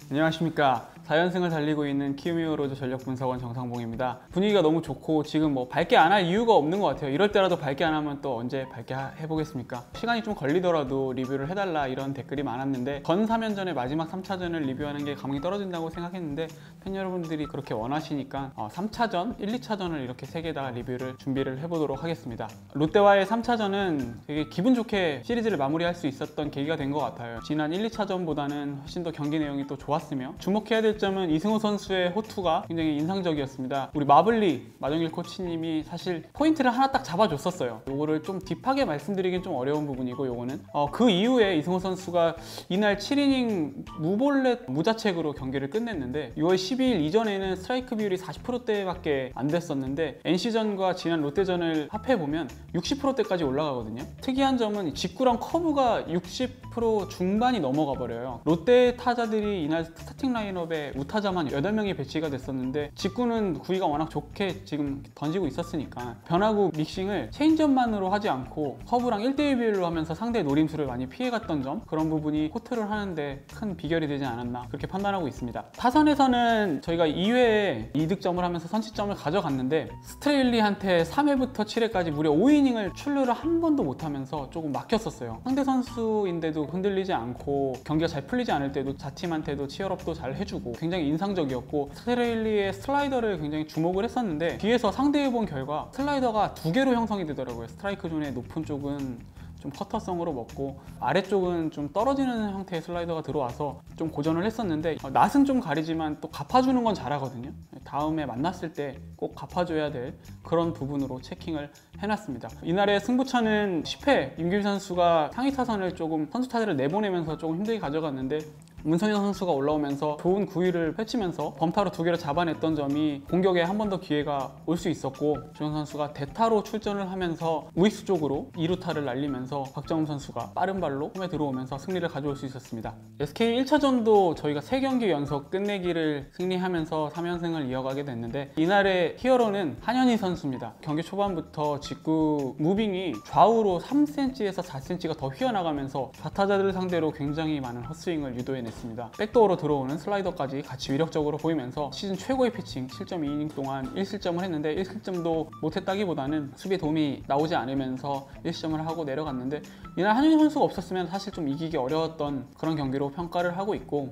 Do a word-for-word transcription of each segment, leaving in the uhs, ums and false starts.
안녕하십니까. 사 연승을 달리고 있는 키움히어로즈 전력분석원 정상봉입니다. 분위기가 너무 좋고 지금 뭐 밝게 안 할 이유가 없는 것 같아요. 이럴 때라도 밝게 안 하면 또 언제 밝게 해보겠습니까? 시간이 좀 걸리더라도 리뷰를 해달라 이런 댓글이 많았는데 전 삼 연전의 마지막 삼 차전을 리뷰하는 게 감이 떨어진다고 생각했는데 팬 여러분들이 그렇게 원하시니까 어, 삼 차전, 일, 이 차전을 이렇게 세 개 다 리뷰를 준비를 해보도록 하겠습니다. 롯데와의 삼 차전은 되게 기분 좋게 시리즈를 마무리할 수 있었던 계기가 된 것 같아요. 지난 일, 이 차전보다는 훨씬 더 경기 내용이 또 좋았으며 주목해야 될 점은 이승우 선수의 호투가 굉장히 인상적이었습니다. 우리 마블리 마정길 코치님이 사실 포인트를 하나 딱 잡아줬었어요. 요거를 좀 딥하게 말씀드리긴 좀 어려운 부분이고 요거는 어, 그 이후에 이승우 선수가 이날 칠 이닝 무볼넷 무자책으로 경기를 끝냈는데 유월 십이일 이전에는 스트라이크 비율이 사십 퍼센트대밖에 안 됐었는데 엔씨전과 지난 롯데전을 합해보면 육십 퍼센트대까지 올라가거든요. 특이한 점은 직구랑 커브가 육십 퍼센트 중반이 넘어가 버려요. 롯데 타자들이 이날 스타팅 라인업에 우타자만 여덟 명이 배치가 됐었는데 직구는 구위가 워낙 좋게 지금 던지고 있었으니까 변화구 믹싱을 체인지업만으로 하지 않고 커브랑 일 대 일 비율로 하면서 상대의 노림수를 많이 피해갔던 점, 그런 부분이 호투를 하는데 큰 비결이 되지 않았나 그렇게 판단하고 있습니다. 타선에서는 저희가 이 회에 이 득점을 하면서 선취점을 가져갔는데 스트레일리한테 삼 회부터 칠 회까지 무려 오 이닝을 출루를 한 번도 못하면서 조금 막혔었어요. 상대 선수인데도 흔들리지 않고 경기가 잘 풀리지 않을 때도 자팀한테도 치열업도 잘 해주고 굉장히 인상적이었고, 스트레일리의 슬라이더를 굉장히 주목을 했었는데 뒤에서 상대해본 결과 슬라이더가 두 개로 형성이 되더라고요. 스트라이크 존의 높은 쪽은 좀 커터성으로 먹고 아래쪽은 좀 떨어지는 형태의 슬라이더가 들어와서 좀 고전을 했었는데 어, 낯은 좀 가리지만 또 갚아주는 건 잘하거든요. 다음에 만났을 때 꼭 갚아줘야 될 그런 부분으로 체킹을 해놨습니다. 이날의 승부처는 십 회 임규빈 선수가 상위 타선을 조금 선수 타자를 내보내면서 조금 힘들게 가져갔는데 문성현 선수가 올라오면서 좋은 구위를 펼치면서 범타로 두 개를 잡아냈던 점이 공격에 한 번 더 기회가 올 수 있었고, 주영 선수가 대타로 출전을 하면서 우익수 쪽으로 이 루타를 날리면서 박정훈 선수가 빠른 발로 홈에 들어오면서 승리를 가져올 수 있었습니다. 에스케이 일 차전도 저희가 세 경기 연속 끝내기를 승리하면서 삼 연승을 이어가게 됐는데 이날의 히어로는 한현희 선수입니다. 경기 초반부터 직구 무빙이 좌우로 삼 센티미터에서 사 센티미터가 더 휘어나가면서 좌타자들을 상대로 굉장히 많은 헛스윙을 유도해냈습니다. 백도어로 들어오는 슬라이더까지 같이 위력적으로 보이면서 시즌 최고의 피칭 칠 점 이 이닝 동안 일 실점을 했는데 일 실점도 못했다기보다는 수비에 도움이 나오지 않으면서 일 실점을 하고 내려갔는데 이날 한윤희 선수가 없었으면 사실 좀 이기기 어려웠던 그런 경기로 평가를 하고 있고,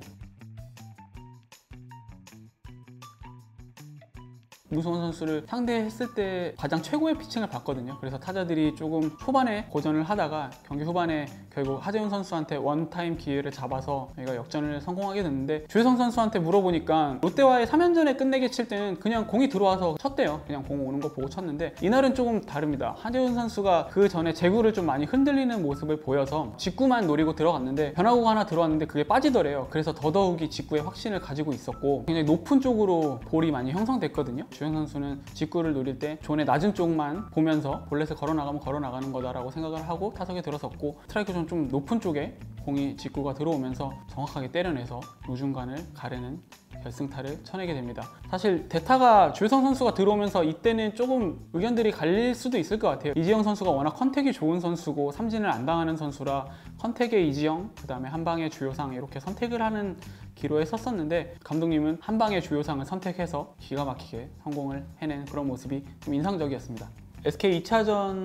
문성원 선수를 상대했을 때 가장 최고의 피칭을 봤거든요. 그래서 타자들이 조금 초반에 고전을 하다가 경기 후반에 결국 하재훈 선수한테 원타임 기회를 잡아서 저희가 역전을 성공하게 됐는데, 주혜성 선수한테 물어보니까 롯데와의 삼 연전에 끝내기 칠 때는 그냥 공이 들어와서 쳤대요. 그냥 공 오는 거 보고 쳤는데 이날은 조금 다릅니다. 하재훈 선수가 그 전에 제구를 좀 많이 흔들리는 모습을 보여서 직구만 노리고 들어갔는데 변화구가 하나 들어왔는데 그게 빠지더래요. 그래서 더더욱이 직구에 확신을 가지고 있었고 굉장히 높은 쪽으로 볼이 많이 형성됐거든요. 주영 선수는 직구를 노릴 때 존의 낮은 쪽만 보면서 볼넷을 걸어 나가면 걸어 나가는 거다라고 생각을 하고 타석에 들어섰고, 스트라이크 존 좀 높은 쪽에 공이 직구가 들어오면서 정확하게 때려내서 우중간을 가르는 결승타를 쳐내게 됩니다. 사실 대타가 주혜성 선수가 들어오면서 이때는 조금 의견들이 갈릴 수도 있을 것 같아요. 이지영 선수가 워낙 컨택이 좋은 선수고 삼진을 안 당하는 선수라 컨택의 이지영, 그 다음에 한방의 주효상 이렇게 선택을 하는 기로에 섰었는데 감독님은 한방의 주효상을 선택해서 기가 막히게 성공을 해낸 그런 모습이 좀 인상적이었습니다. 에스케이 이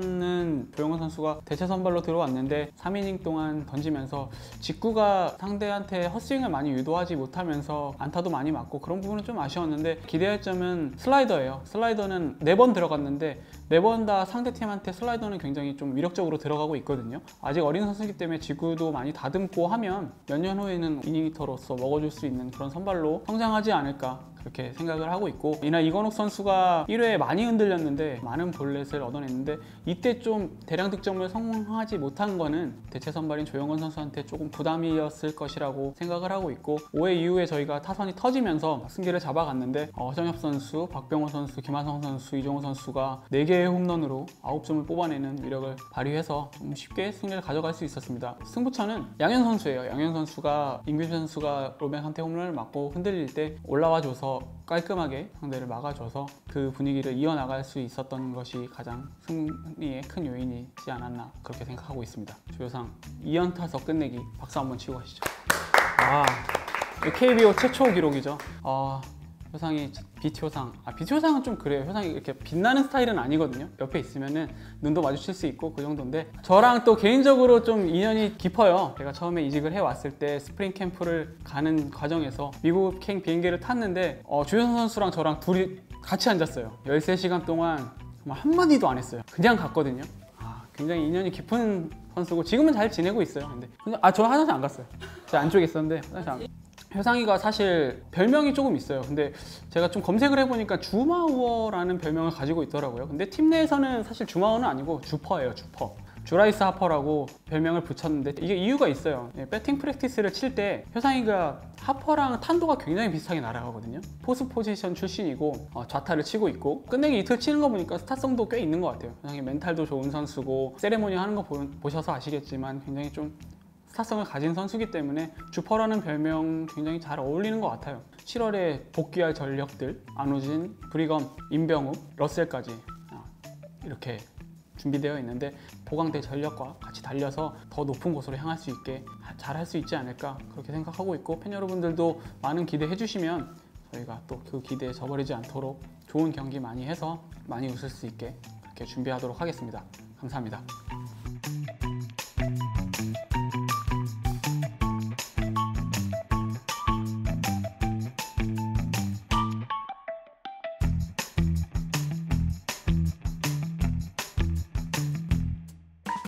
차전은 조영원 선수가 대체 선발로 들어왔는데 삼 이닝 동안 던지면서 직구가 상대한테 헛스윙을 많이 유도하지 못하면서 안타도 많이 맞고 그런 부분은 좀 아쉬웠는데, 기대할 점은 슬라이더예요. 슬라이더는 네 번 들어갔는데 네 번 다 상대팀한테 슬라이더는 굉장히 좀 위력적으로 들어가고 있거든요. 아직 어린 선수이기 때문에 직구도 많이 다듬고 하면 몇 년 후에는 이닝히터로서 먹어줄 수 있는 그런 선발로 성장하지 않을까 그렇게 생각을 하고 있고, 이날 이건욱 선수가 일 회에 많이 흔들렸는데 많은 볼넷을 얻어냈는데 이때 좀 대량 득점을 성공하지 못한 거는 대체 선발인 조영건 선수한테 조금 부담이었을 것이라고 생각을 하고 있고, 오 회 이후에 저희가 타선이 터지면서 승기를 잡아갔는데 어, 허정엽 선수, 박병호 선수, 김하성 선수, 이종호 선수가 네 개의 홈런으로 아홉 점을 뽑아내는 위력을 발휘해서 좀 쉽게 승리를 가져갈 수 있었습니다. 승부처는 양현 선수예요. 양현 선수가 임규빈 선수가 로뱅한테 홈런을 맞고 흔들릴 때 올라와줘서 깔끔하게 상대를 막아줘서 그 분위기를 이어나갈 수 있었던 것이 가장 승리의 큰 요인이지 않았나 그렇게 생각하고 있습니다. 주요상 이 연타석 끝내기 박수 한번 치고 가시죠. 아, 케이비오 최초 기록이죠. 어, 효상이 비티 효상. 아, 비티 효상은 좀 그래요. 효상이 이렇게 빛나는 스타일은 아니거든요. 옆에 있으면은 눈도 마주칠 수 있고 그 정도인데, 저랑 또 개인적으로 좀 인연이 깊어요. 제가 처음에 이직을 해왔을 때 스프링 캠프를 가는 과정에서 미국행 비행기를 탔는데 어, 주효상 선수랑 저랑 둘이 같이 앉았어요. 열세 시간 동안 정말 한마디도 안 했어요. 그냥 갔거든요. 아, 굉장히 인연이 깊은 선수고 지금은 잘 지내고 있어요. 근데, 근데 아, 저 화장실 안 갔어요. 제가 안쪽에 있었는데 화장실 안 갔어요. 효상이가 사실 별명이 조금 있어요. 근데 제가 좀 검색을 해보니까 주마우어라는 별명을 가지고 있더라고요. 근데 팀 내에서는 사실 주마우어는 아니고 주퍼예요. 주퍼. 주라이스 하퍼라고 별명을 붙였는데 이게 이유가 있어요. 배팅 프랙티스를 칠 때 효상이가 하퍼랑 탄도가 굉장히 비슷하게 날아가거든요. 포스 포지션 출신이고 어, 좌타를 치고 있고 끝내기 이틀 치는 거 보니까 스타성도 꽤 있는 것 같아요. 효상이 멘탈도 좋은 선수고 세레모니 하는 거 보, 보셔서 아시겠지만 굉장히 좀 스타성을 가진 선수기 때문에 주퍼라는 별명 굉장히 잘 어울리는 것 같아요. 칠월에 복귀할 전력들 안우진, 브리검, 임병우, 러셀까지 이렇게 준비되어 있는데 보강대 전력과 같이 달려서 더 높은 곳으로 향할 수 있게 잘 할 수 있지 않을까 그렇게 생각하고 있고, 팬 여러분들도 많은 기대해 주시면 저희가 또 그 기대에 저버리지 않도록 좋은 경기 많이 해서 많이 웃을 수 있게 그렇게 준비하도록 하겠습니다. 감사합니다.